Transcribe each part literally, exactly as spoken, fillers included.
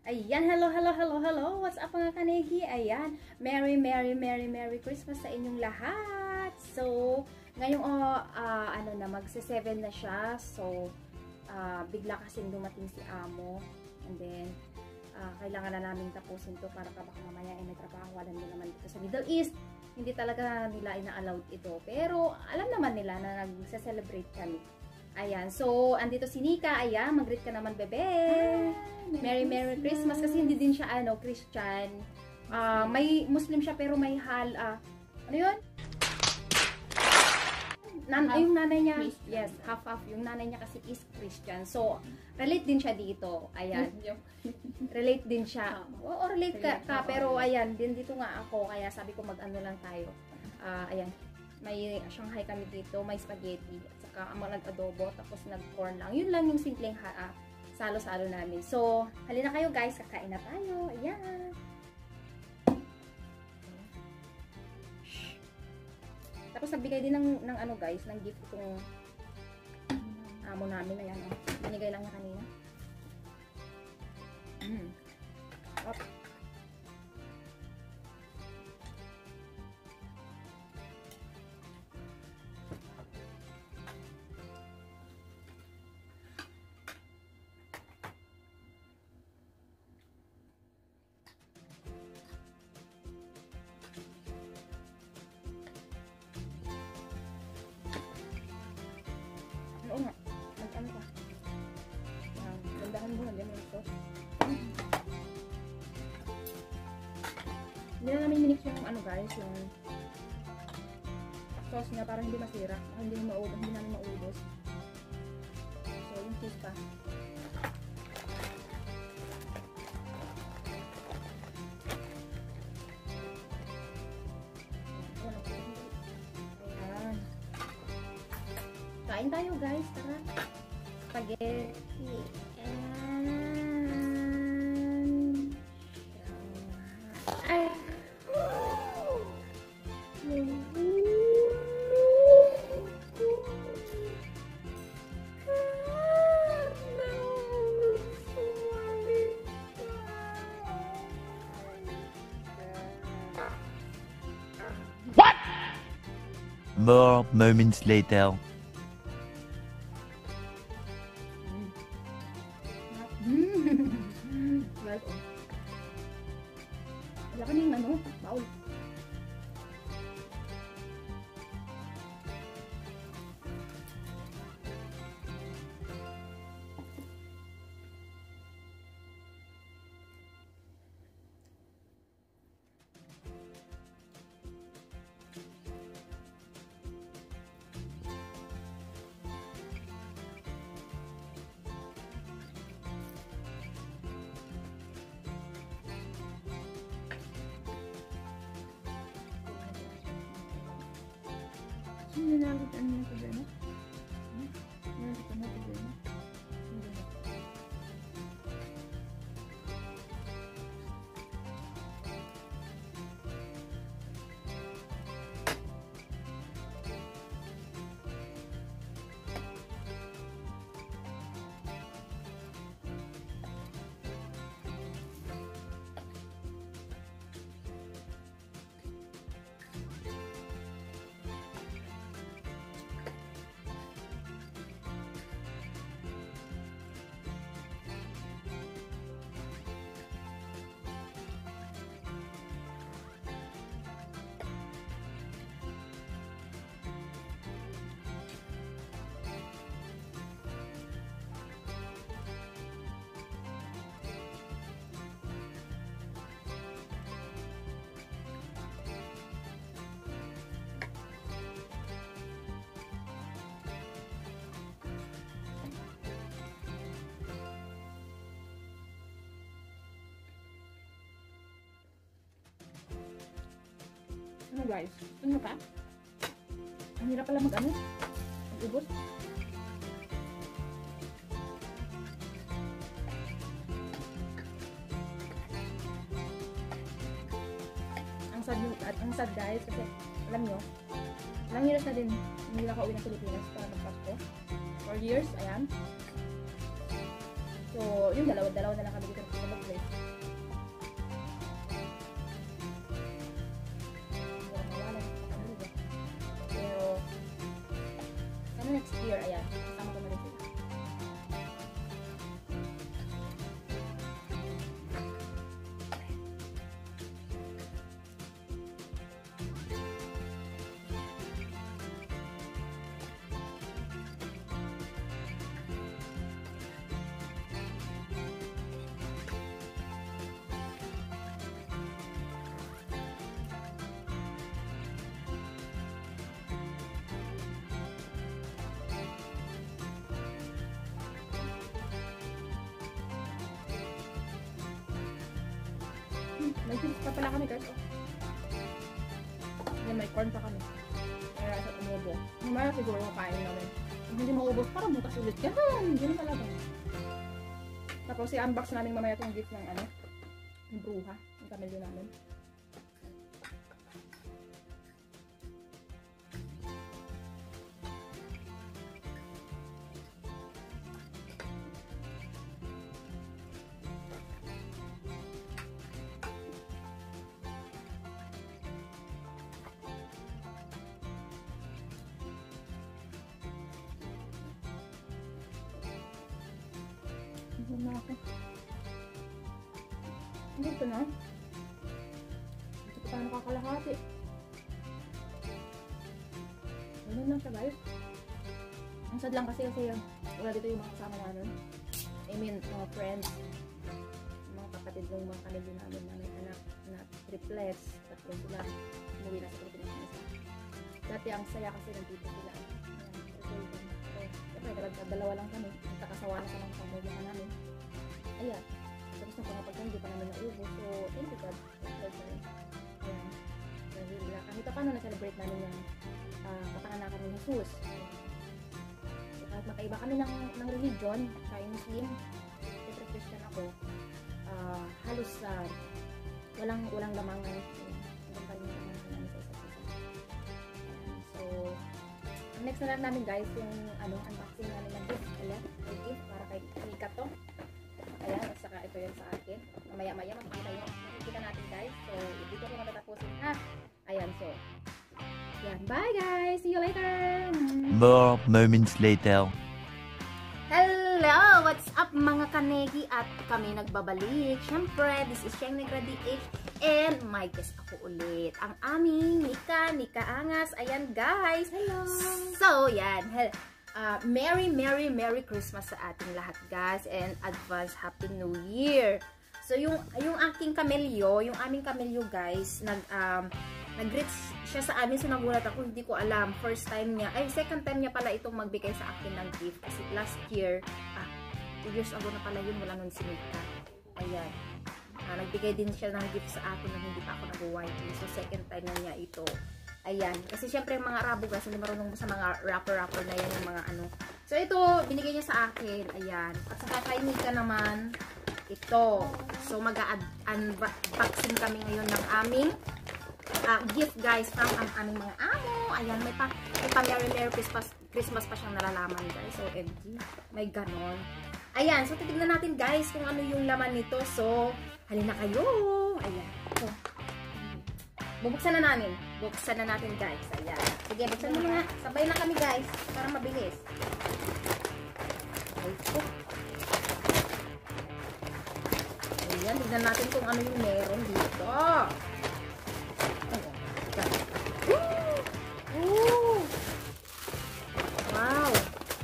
Ayan, hello, hello, hello, hello. What's up mga kanegi? Ayan, Merry, Merry, Merry, Merry Christmas sa inyong lahat. So, ngayong oh, uh, ano na, magse seven na siya. So, uh, bigla kasing dumating si Amo. And then, uh, kailangan na namin tapusin to para ka baka mamaya ay may trabaho. Alam nyo naman dito sa Middle East, hindi talaga nila ina-allowed ito. Pero, alam naman nila na nagse-celebrate kami. Ayan, so, andito si Nika. Ayan, mag-greet ka naman, bebe. Hi, Merry, Merry Christmas. Kasi hindi din siya, ano, Christian. Uh, may Muslim siya, pero may hal, uh, ano yun? Nan Half yung nanay niya, Christian. yes, half-half. Yung nanay niya kasi is Christian. So, relate din siya dito. Ayan. Relate din siya. Oo, relate ka, ka pero ayan, din dito nga ako. Kaya sabi ko, mag-ano lang tayo. Uh, ayan. May Shanghai kami dito, may spaghetti, at saka ang mga nag-adobo, tapos nag-corn lang. Yun lang yung simpleng uh, salo-salo namin. So, halina kayo guys, kakain na tayo. Ayan. Tapos nagbigay din ng, ng ano guys, ng gift itong amo namin. Ayan, oh. Binigay lang niya kanina. Mm. Up. Oo nga, mag-ano ka. Uh, Gandahan mo, nandiyan mo yung sauce. Hindi na namin minix yung ano guys, yung sauce niya para hindi masira. Hindi na maubos, hindi namin maubos. So, yung cheese pa. Kain tayo guys, tara. Spaghetti. And... Ay! What? More moments later. Wala ka nang ano, baul. Hindi na ako ano yung problema. Hindi na ako ano problema. Ano guys? Ano pa? Ang hirap pala mag-ano? Mag-ubos? Ang sad, ang sad guys kasi alam nyo, ilang years na din hindi na ka-uwi ng Pilipinas para mag-Pasko. four years, ayan. So, yung dalawa-dalawa na lang kami dito na mag-bless. Pero, sana next year, ayan, kasama ko na rin sila. May chips pa pala kami guys. Oh. May, may corn pa kami. Kaya sa umubo. Mamaya siguro kain namin. Kung hindi maubos, parang bukas ulit. Ganun, ganun talaga. Tapos i-unbox namin mamaya itong gift ng ano, ng bruha. Yung kamilyo namin. Hindi na ako. Hindi ito na. Hindi ko pa nakakalahati. Ganun lang siya guys. Ang sad lang kasi kasi wala dito yung mga kasama namin. I mean, mga friends. Mga kapatid ng mga kanilyo namin na may anak na triplets. Tatlo sila. Umuwi na sa Pilipinas na isa. Dati ang saya kasi nandito sila. Siyempre, dalawa lang kami. Nagkakasawa na sa mga pamilya namin. Ayan. Tapos na pangapagkan, hindi pa namin naubos. So, thank you God. Ayan. Kahit paano na-celebrate namin yung uh, kapanganakan ni Jesus. So, kahit makaiba kami ng, ng religion, tayo Muslim, siyempre Christian ako, uh, halos uh, walang, walang lamangan. Walang kalimutan namin sa isa't isa. So, next na lang namin guys yung ano, unboxing namin ng gift. Ayan, may gift para kay Mika to. Ayan, at saka ito yun sa akin. Mamaya-maya makikita yun. Makikita natin guys. So, dito ko matatapusin ha. Ayan, so. Ayan, bye guys! See you later! More moments later. Hello! What's up mga kanegi? At kami nagbabalik. Siyempre, this is Sheng Negra D H. And my guest ako ulit. Ang aming Mika, Mika Angas. Ayan guys. Hello. So, yan. Uh, Merry, Merry, Merry Christmas sa ating lahat guys. And advance Happy New Year. So, yung, yung aking kamelyo, yung aming kamelyo guys, nag, um, nag-greet siya sa amin. So, nagulat ako. Hindi ko alam. First time niya. Ay, second time niya pala itong magbigay sa akin ng gift. Kasi last year, ah, two years ago na pala yun. Wala nun si Mika. Ayan. Uh, nagbigay din siya ng gift sa akin nung hindi pa ako nag-Y T. So, second time na niya ito. Ayan. Kasi syempre yung mga Arabo guys, hindi marunong sa mga rapper-rapper na yan yung mga ano. So, ito, binigay niya sa akin. Ayan. At saka kay Mika naman, ito. So, mag-unboxing kami ngayon ng aming uh, gift guys from ang aming mga amo. Ayan. May pa, may pa Merry Merry Christmas, Christmas pa siyang nalalaman guys. So, M G. May ganon. Ayan. So, titignan natin guys kung ano yung laman nito. So, halina kayo. Ayan. So, bubuksan na namin. Bubuksan na natin guys. Ayan. Sige, buksan mo nga. Sabay na kami guys. Para mabilis. Okay. Ayan. Tignan natin kung ano yung meron dito. Ooh! Wow!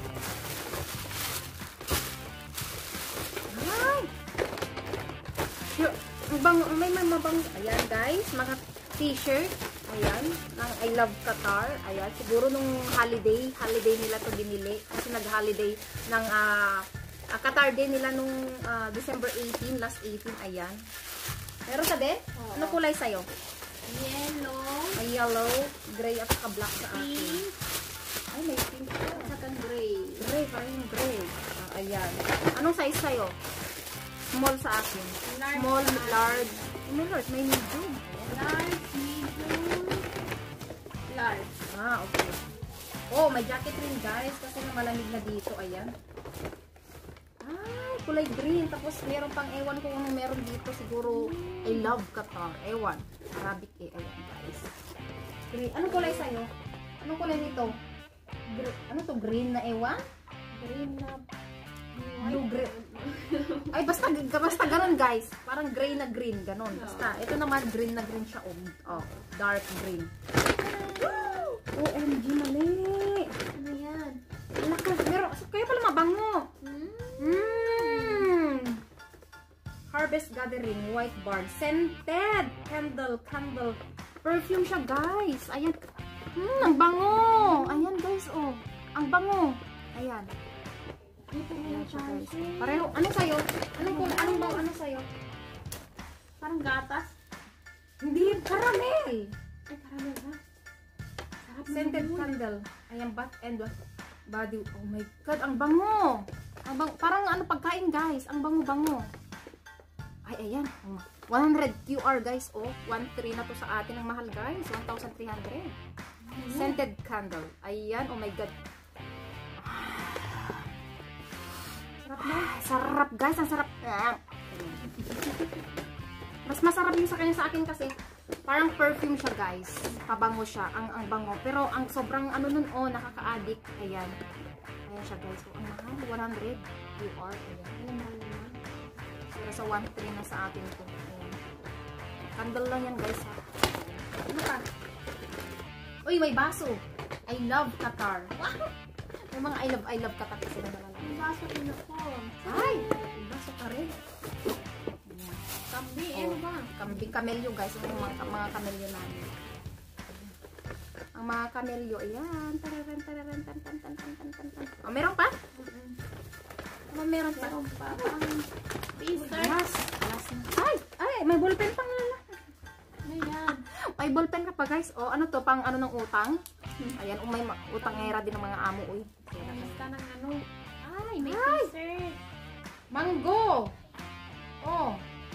Mabang, may may mabang, ayan guys, mga t-shirt, ayan, ng I Love Qatar, ayan, siguro nung holiday, holiday nila to binili, kasi nag-holiday ng uh, uh, Qatar din nila nung uh, December eighteen, last eighteen, ayan. Meron ka din? Oh. Ano kulay sa'yo? Yellow. May yellow, gray at saka black sa akin. Pink. Ay, may pink pa. Saka gray. Gray, parang yung gray. Uh, ayan. Anong size sa'yo? Small sa akin. Large. Small, large. May large, may medium. Large, medium, large. Ah, okay. Oh, may jacket rin guys. Kasi malamig na dito. Ayan. Ay, kulay green. Tapos meron pang ewan kung anong meron dito. Siguro, I love Qatar. Ewan. Arabic eh. Ayan guys. Green. Anong kulay sa'yo? Anong kulay nito? Gr ano to? Green na ewan? Green na. Blue green. Ay, basta, basta ganun guys. Parang gray na green. Ganun. Basta. Ito naman, green na green siya. Oh, dark green. O M G, mali. Ano yan? Naku, pero kaya pala mabango. Mm. Harvest Gathering, White Barn, Scented Candle, Candle, Perfume siya guys. Ayan. Hmm, ang bango. Ayan guys, oh. Ang bango. Ayan. Dito Ayan na siya guys. siya. Pareho. Ano sa'yo? Anong, anong bang ano sa'yo? Parang gatas. Hindi, caramel. Ay, karamel ba? Sarap na Scented yun. candle. Ayan, bath and body. Oh my God, ang bango. Ang bango. Parang ano pagkain guys. Ang bango-bango. Ay, ayan. one hundred Q R guys. Oh, one three na to sa atin. Ang mahal guys. one thousand three hundred. Mm-hmm. Scented candle. Ayan. Oh my God. Sarap na. Sarap guys. Ang sarap. Mas masarap yung sa kanya sa akin kasi parang perfume siya guys. Pabango siya. Ang ang bango. Pero ang sobrang ano nun oh, nakaka-addict. Ayan. Ayan siya guys. So, ang mahal. one hundred Q R. Ayan. Ayan, mahal na. Pero sa one three na sa atin ito. Ayan. Candle lang yan guys ha. Ano pa? Uy, may baso. I love Qatar. May mga I love, I love Qatar kasi na naman. May baso din ako. Ay! May baso ka rin. Ayan. Kambi, Oh, ano ba? Kambing kamelyo guys. Yung mga, mga kamelyo namin. Ang mga kamelyo. Ayan. Tararan, tararan, tan, tan, tan, tan, tan, tan, tan. Oh, meron pa? Ano meron pa? Meron pa. Parang Easter. Yes. Yes. Ay! Ay! May ballpen pang lala. Ano yan? May ballpen ka pa guys. Oh, ano to? Pang ano ng utang? Ayan. Oh, may utangera din ng mga amo. Uy. Alis ka ng ano. Ay, may Ay! t-shirt. Mango! Oh.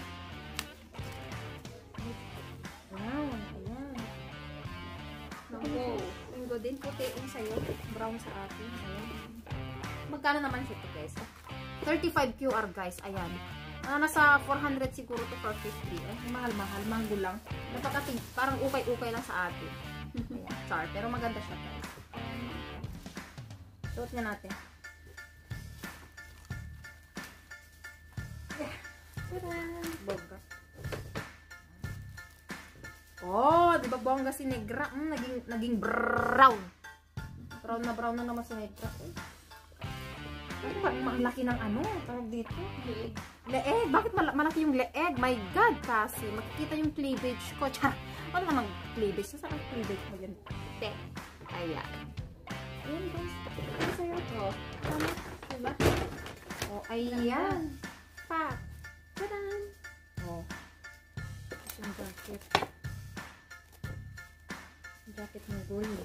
Wow. Ayan. Mango. Mango din. Puti yung sa'yo. Brown sa akin. Ayan. Magkano naman siya ito guys? thirty-five Q R guys. Ayan. Ah, nasa four hundred siguro to four fifty. Eh, mahal-mahal. Mango lang. Napakating. Parang ukay-ukay lang sa atin. Ayan. Char. Pero maganda siya guys. Suot niya natin. Bongga. Oh, di ba bongga si Negra? Mm, naging, naging brown. Brown na brown na naman si Negra. Ay, parang ang laki ng ano, tawag dito. Leeg. Bakit mal malaki yung leeg? My God, kasi makikita yung cleavage ko. Tsa, wala namang cleavage. Saan ang cleavage mo yun? Te. Ayan. Ayan guys. Ano sa'yo to? Tama. Diba? Oh, ayan. Pa. Tadaan! Oh. Yung jacket. Jacket ng green.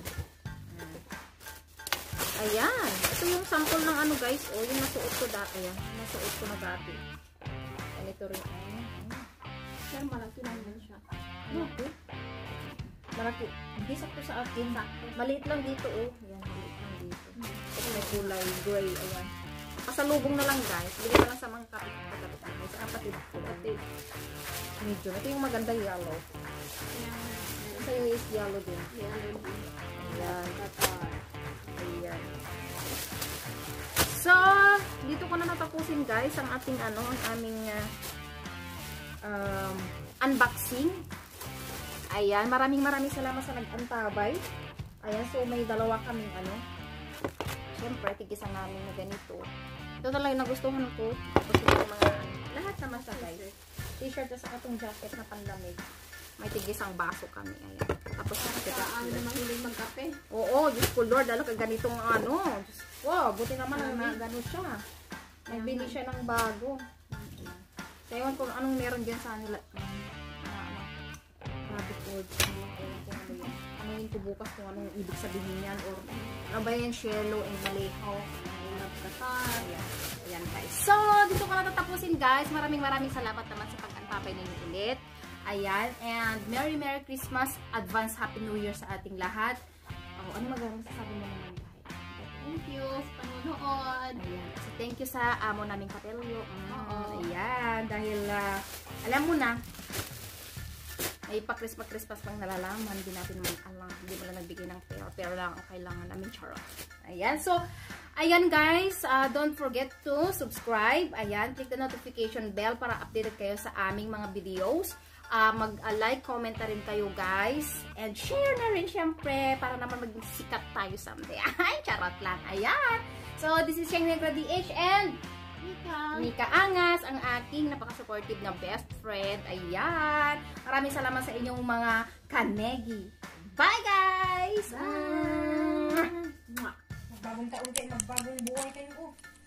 Ayan. Ito yung sample ng ano guys. Oh, yung nasuot ko dati. Ayan. Nasuot ko na dati. Ganito rin. Ayan. Pero malaki lang yan siya. Malaki. Malaki. Hindi sakto sa akin. Maliit lang dito oh. Ayan. Maliit lang dito. Ito may kulay gray. Ayan. Pasalubong na lang guys. Bili na lang sa mga kapit-kapit. Sa kapatid ko. Medyo. Ito yung maganda yellow. Ayan. Ito yung is yellow din. Ayan. Ayan. Qatar. Ayan. So, dito ko na natapusin guys ang ating ano, ang aming uh, um, unboxing. Ayan. Maraming maraming salamat sa nag-antabay. Ayan. So, may dalawa kaming ano. Siyempre, tigisan namin na ganito. Ito talaga nagustuhan ko. Tapos yung mga, lahat naman sa guys. T-shirt at saka itong jacket na panlamig. May tigisang baso kami. Ayan. Tapos, Saan na mahilig magkape? oo, Diyos ko Lord, lalo ka ganitong ano. Diyos ko, buti naman ang na gano'n siya. Nagbili siya ng bago. So, ewan kung anong meron dyan sa nila. Um, uh, ano, rabbit words. Ewan ko ano yun. Ano yun ko bukas kung anong ibig sabihin yan. Or, ano ba yan, Shelo and Maleho. Qatar. Ayan. Ayan guys. So, dito ko na tatapusin guys. Maraming maraming salamat naman sa pag-antapay ninyo ulit. Ayan. And Merry Merry Christmas. Advance Happy New Year sa ating lahat. Oh, ano magandang masasabi mo naman guys? Thank you sa panonood. Ayan. So, thank you sa amo naming Kapelyo. Mm, Oo. ayan. Dahil, ah, alam mo na, may pa-Christmas-Christmas pang nalalaman. Hindi natin man alam. Hindi mo na nagbigay ng pera. Pero lang ang kailangan namin. Charot. Ayan. So, ayan guys. Uh, don't forget to subscribe. Ayan. Click the notification bell para updated kayo sa aming mga videos. Uh, Mag-like, uh, comment na rin kayo guys. And share na rin syempre para naman maging sikat tayo someday. Ay, charot lang. Ayan. So, this is Sheng Negra D H and Mika. Mika Angas, ang aking napaka-supportive na best friend. Ayan. Maraming salamat sa inyong mga kanegi. Bye, guys! Bye! Mm. Magbagong taon kayo, magbagong buhay kayo.